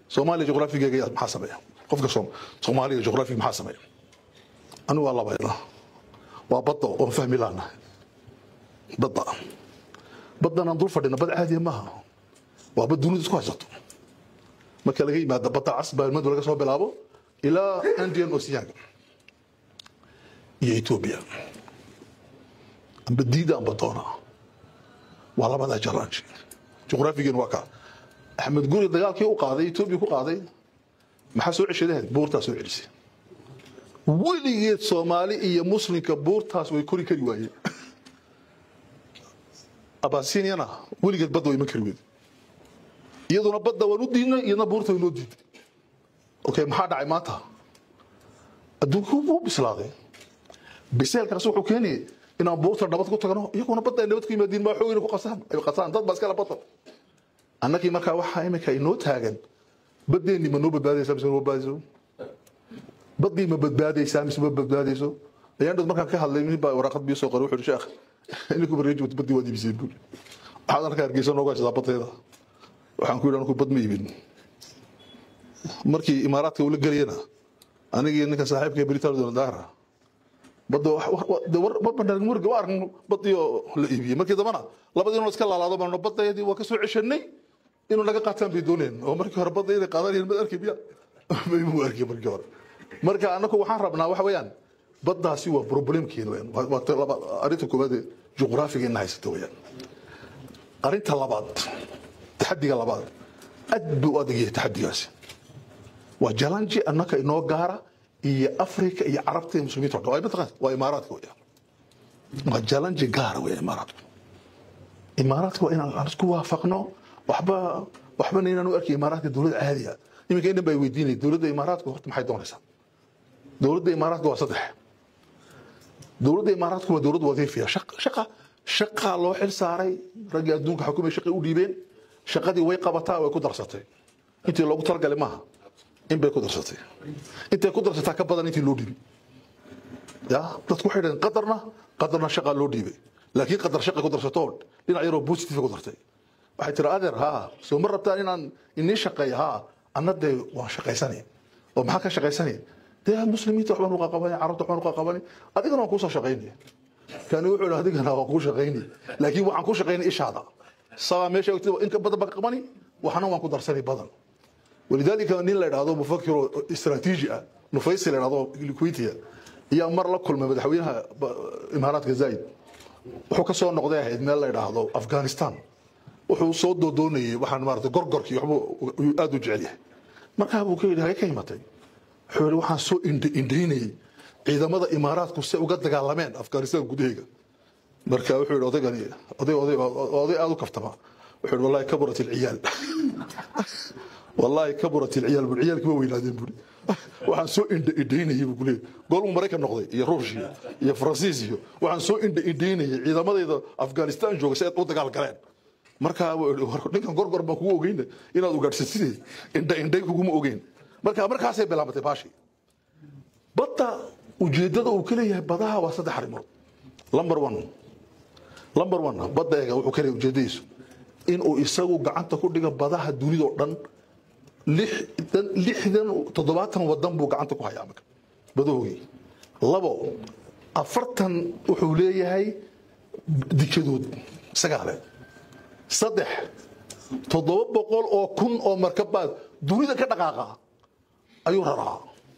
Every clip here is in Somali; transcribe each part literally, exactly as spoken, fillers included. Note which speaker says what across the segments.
Speaker 1: Soomaaliya juqraafigeega maxaa sameeya qofka Soomaaliya juqraafiga maxaa sameeya anu waa labayna waa badda oo fahmi laana badda badana dul fadhina bad caadi ma aha waa bad dunida isku haysato marka laga yimaado badda casba mid laga soo bilaabo ilaa Indian Ocean iyo Ethiopia amba diida amba doona waa labada challenge juqraafigan waa ka Ahmed Guri dagaalkii uu qaaday Ethiopia ku qaaday maxaa soo ceshaday buurtaas soo celisay weligeed Soomaali iyo Muslimka buurtaas way kori kari waayeen Abasiniyana weligeed badda way ma kari weeyeen iyaduna badda waan u diinay iyaduna buurta way noo diiday okay maxaa dhacay maanta adduunku wuu bislaaday biseelkaas wuxuu keenay inaan buurta nabad ku tagno iyaguna badda nabad ku yimaadeen ma xoogina ku qasaan ay qasaan dad baskala badda annagii markaa waxa imika inoo taagan baddeeni ma noo badbaadaysaa mise noo badbaadayso badii ma badbaadaysaa mise ma badbaadayso ayaan dad markaan ka hadlay min baa waraqad biyo soo qoray wuxuu sheekh inuu bareejo badii wadi bisay buu waxaan arkaa argeysan nooga sida badteeda waxaan ku yiraahdaa ku bad ma iibin markii imaaraadka uu la galiyana anigii ninka saaxiibkay Britain Daara badda war badda murga waa arkan badiyo la iibiyay markii dambana labadii iska laalaado baan baddeedii waa ka soo ceshanay inuu naga qaataan bi dooneen oo markii hore baddeedii qaadanayeen mid arkay biya ma arkay markii hore marka anaku waxaan rabnaa wax weeyaan baddaasi waa problemkeena weeyaan waa arinta koobaad juqraafiga in haysto weeyaan arinta labaad taxadiga labaad aad buu adeegay taxadigaasi waa challenge annaka inoo gaara iyo Afrika iyo Carabta iyo Muslimiinta oo ay bataqaan waa Imaaraadka weeyaan waa challenge gaar weeyaan Imaaraadka Imaaraadka waa inaan isku waafaqno waxba waxba inaan u arkay Imaaraadka dawlad caadi ah iminka inay bay weydiinay dawladda Imaaraadka horta maxay doonaysaa dawladda Imaaraadka waa saddex dawladda Imaaraadka waa dawlad wadiifiya shaqa shaqa shaqa loo xil saaray rag adduunka xukuumay shaqo u dhiibeen shaqadii way qabataa way ku darsatay intii loogu talagalay maaha in bay ku darsatay intay ku darsataa ka badan intii loo dhiibay ya dadku waxay dhaheen qadarna qadarna shaqa loo dhiibay laakiin qadar shaqa ku darsato dhinac yar oo positive ku dartay waxay tiri adeer ha soo mar rabtaan inaan inii shaqeeyo ha annade waan shaqaysanay oo maxaa ka shaqaysanay dee muslimiinta waxbaan uga qabanay carabta waxbaan uga qabanay adigana waan ku soo shaqaynay kan wuxuu yiraahdaa adigana waan ku shaqaynay laakiin waxaan ku shaqaynay ishaada sabab meesha in ka badan baa qabani waxana waan ku darsanay badan ولذلك نين لا يرادو مفكر استراتيجي نفيس لا يرادو الكويتيه يا مر لا كل ما مدحوينها امارات جزائر wuxuu ka soo noqday ahayd meel la yiraahdo Afghanistan wuxuu soo doonayay waxaan maartay gorgorkii wuxuu aad u jecel yahay markaa uu ka yiraahday ka imatay wuxuu waxaan soo indheynay ciidamada imaaraadku si uga dagaalameen Afghanistan gudaheega markaa wuxuu yiraahday odaygani oday oday oday aad u kaftama wuxuu wallahi kabarat al-ciyaal والله كبرت العيال بالعيال كما وينادين بولي waxaan soo indheynayay buu kulay gool uu Mareykan noqday iyo Ruushia iyo Faransiisiyo waxaan soo indheynayay ciidamadeeda Afghanistan jooga si ay u dagaal galeen marka ninkan gorgor baa kugu ogeyn inaad u gaadhsatid indhe indhe kugu ma ogeyn marka markaas ay bilaabatay baashi badda ujeedada uu kale yahay badaha waa saddex arrimood number one number one badda wuxuu kale ujeedadiisu in uu isagu gacanta ku dhigo badaha dunida oo dhan lixdan toddobaatan wadan buu gacanta ku hayaa marka badoogi labo afartan wuxuu leeyahay dikadood sagaal saddex toddoba boqol oo kun oo markabaad dunida ka dhaqaaqa ayuu raraa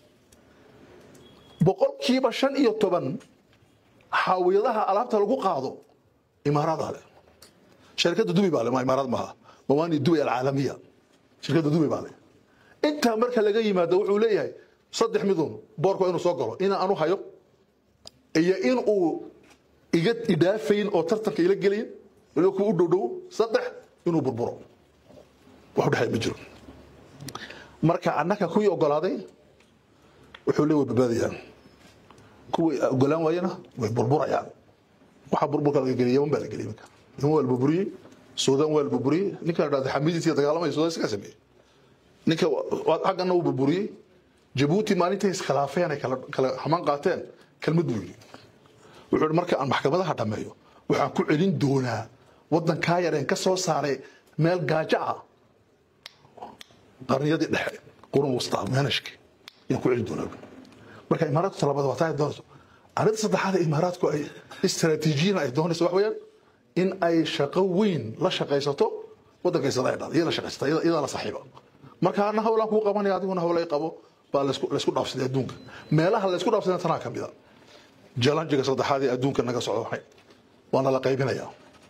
Speaker 1: boqolkiiba shan iyo toban xawiyadaha alaabta lagu qaado imaaraadale shirkadda Dubai baa le ma imaaraad maaha mawani Dubai alcaalamiya shirkadda Dubai baa le inta marka laga yimaado wuxuu leeyahay saddex midun boorko inuu soo galo in aanu hayo iyo in uu iga idaafayn oo tartanka ila galin inuu ku u dhow saddex inuu burburo wax dhaxay ma jiro marka annaka ku ogolaaday wuxuu leeyahay badbaadiyaan kuwa ogolaan waayana way burburayaan waxa burburka laga galiyay ma baa la galiyay marka inuu wal burburiye Suudaan wal burburiye ninka raad xamidiisa dagaalamay Suudaan iska sameeyay ninka xaqana uu burburiyay Djibouti maalinta is khilaafeen ay kala kala xamaan qaateen kelmad buu yiri wuxuu marka aan maxkamadaha dhameeyo waxaan ku celin doonaa wadan ka yareen ka soo saaray meel gaajo ah qarniyadii dhexe qurun wasta manashki in ku celi doonaa marka imaaraadku talabada waa tahay doonto arrinta saddexaad ee imaaraadku ay istaraatiijiyin ay doonayso wax weeyaan in ay shaqo weyn la shaqaysato waddanka Israa'iil iyada la shaqaysta iyada la saaxiibo marka ana hawlaan ku qabanaya adiguna hawlay qabo baa la isku la isku dhaafsaday adduunka meelaha la isku dhaafsaday tanaa kamida jalanjiga saddexaad ee adduunka naga socdo waxay waana la qaybinayaa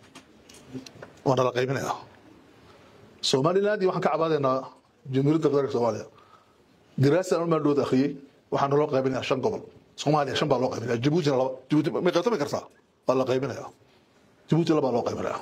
Speaker 1: waana la qaybinayaa Somaliland waxaan ka cabadeynaa jamhuuriyadda federaalka Soomaaliya diraasad aan maadhood akhriyay waxaan loo qaybinayaa shan gobol Soomaaliya shan baa loo qaybinayaa Djibouti laba Djibouti ma qaybtami kartaa waa la qaybinayaa Djibouti laba loo qaybinayaa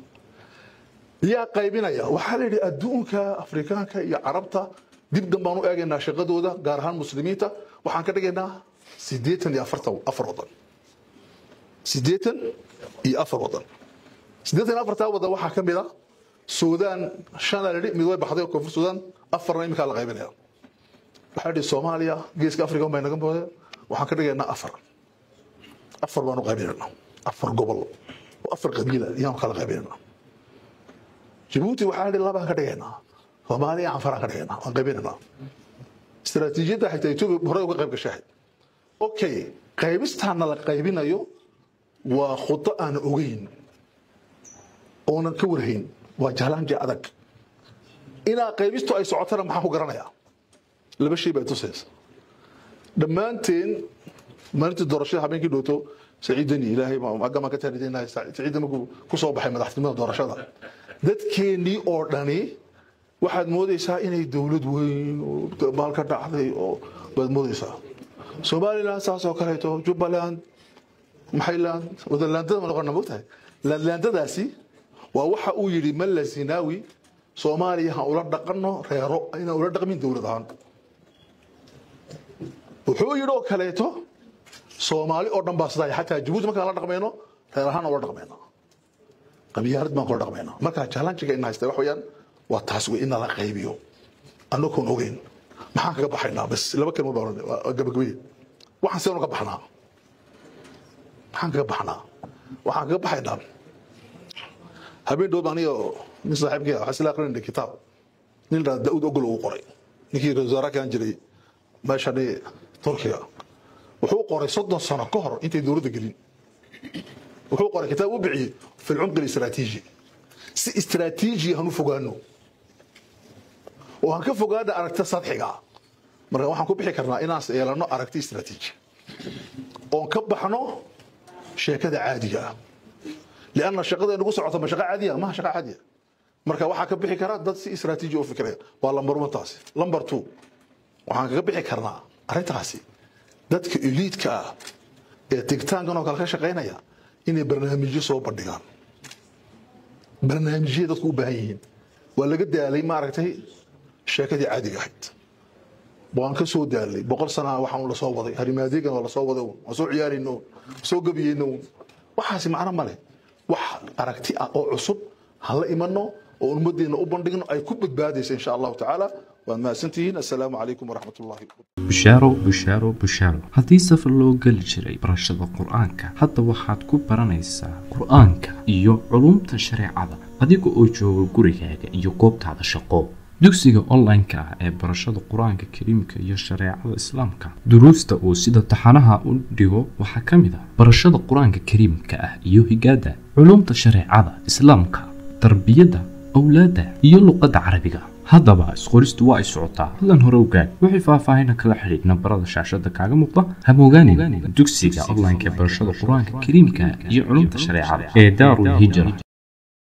Speaker 1: yaa qaybinaya waxaa la yidhi adduunka Afrikaanka iyo Carabta dib dambaan u eegaynaa shaqadooda gaar ahaan muslimiinta waxaan ka dhigaynaa siddeetan iyo afar wadan siddeetan iyo afar wadan siddeetan iyo afar wadan waxaa ka mid ah Suudaan shan la yidhi mid way baxday koonfur Suudaan afarna imika la qaybinaya waxaa yidhi Soomaaliya geeska Afrika ma naga booday waxaan ka dhigaynaa afar afar baan u qaybinaynaa afar gobol oo afar qabiila iyaan kala qaybinaynaa Djibouti waxaa yidhi laba ka dhigaynaa Soomaaliya aan fara ka dhigaynaa aan qaybinaynaa istaraatiijiyadda xitaa Itoobiya hore uga qayb gashay okay qaybistaan la qaybinayo waa khuddo aan ogeyn oonan ka warhayn waa jahlanji adag ina qaybistu ay socotana maxaa ku garanayaa laba shay baa tusaysa dhammaanteen maalintii doorashada habeenkii dhooto Saciidani Ilaahay ma gama ka taariikhdeena Saciid ma ku soo baxay madaxtinimada doorashada dadkeenii oo dhani waxaad moodaysaa inay dawlad weyn oo maalka dhacday oo baad moodaysaa Somaliland saasoo kaleeto Jubaland Maxayland wadalaandada ma noqon moogtahay laandadaasi waa waxa uu yiri Malla Zinaawi Soomaaliya ha ula dhaqano reero ayna ula dhaqmin dawlad ahaan wuxuu yiri oo kaleeto Soomaali oo dhan baa sidaa xataa Djibouti marka la dhaqmayno reer ahaan ula dhaqmayno qabiyaarad ma kula dhaqmayno marka challenge-ga in haysta wax weeyaan waa taas weey in la qaybiyo annagoo ogeyn maxaan kaga baxaynaa bas laba kalmo baa gabagabay waxaan soo ka baxnaa maxaan kaga baxnaa waxaan kaga baxaynaa habeen dhow baan iyo nin saaxiibkay ah xasila aqrin kitaab nin la Daawud Ogol uu qoray ninkii rasaara kan jiray meeshani Turkiga wuxuu qoray soddon sano ka hor intay dawladda gelin wuxuu qoray kitaab u bixiyay في العمق الاستراتيجي سي استراتيجي هنو فوقانو وهنك فوقانا أركتا سطحيقا مرة وحن كبحي كرنا إناس إيلانو أركتي استراتيجي ونكبحنو شيكادة عادية لأن الشيكادة نقص عطا شيكادة عادية ما شيكادة عادية مرة وحن كبحي كرنا داد سي استراتيجي وفكرة والله لمبر متاسي لمبر تو وحن كبحي كرنا أريتاسي دادك إليت كا تيكتان كانوا كالخي شقينيا إني برنامجي سو بردقان برنامجي dadku u baahan yihiin waa laga daalay ma aragtay sheekadii caadiga ahayd waan ka soo daalay boqol sano waxaan la soo waday harimaadigan waa la soo waday oo soo ciyaarino soo gabiyeyno waxaasi macna ma leh wax aragti ah oo cusub hal imano oo ummadeena u bandhigno ay ku badbaadayso insha Allah ta'ala waan ma santiin assalaamu alaykum wa rahmatullahi
Speaker 2: بشارو بشارو بشارو هذه سفر لو قل جري برشاد القرآنك حتى واحد كو برانيسا قرآنك إيو علوم تشريع هذيكو أوجو قريكاك إيو قوبت هذا شقو دوكسيغا أونلاينكا ee barashada quraanka kariimka iyo shariicada islaamka duruusta oo sida taxanaha u dhigo waxa kamid ah barashada quraanka kariimka ah iyo higaada culumta shariicada islaamka tarbiyada awlaada iyo luqadda carabiga haddaba isqoristu waa ay socotaa hadlan hore ogaad wixii faahfaahin kala xiriir nambarada shaashada kaaga muuqda haboogaani dugsiga online ee barashada quraanka kariimka iyo culumta shariicada ee Daarul Hijra